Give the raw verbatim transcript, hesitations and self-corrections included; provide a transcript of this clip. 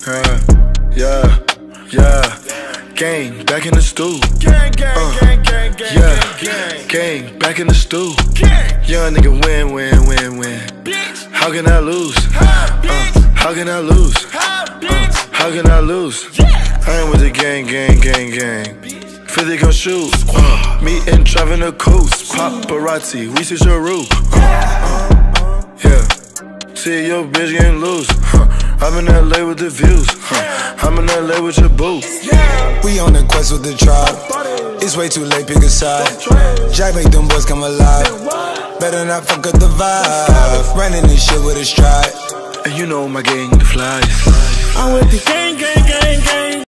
Uh, yeah, yeah. Gang, back in the stool. Gang, gang, uh, gang, gang, gang, yeah. gang, gang, back in the stool. gang. Young nigga win, win, win, win. Bitch, How can I lose? ha, Uh, bitch, how can I lose? ha, bitch. How can I lose? Yeah. I ain't with the gang, gang, gang, gang. fifty gon' shoot. Uh, me and driving the coast. Paparazzi, we see your roof. Uh, uh, yeah. See your bitch getting loose. Huh. I'm in L A with the views. Huh. I'm in L A with your boo. We on the quest with the tribe. It's way too late, pick a side. Jack make them boys come alive. Better not fuck up the vibe. Running this shit with a stride. And you know my gang, the flies. I'm with the gang, gang, gang, gang.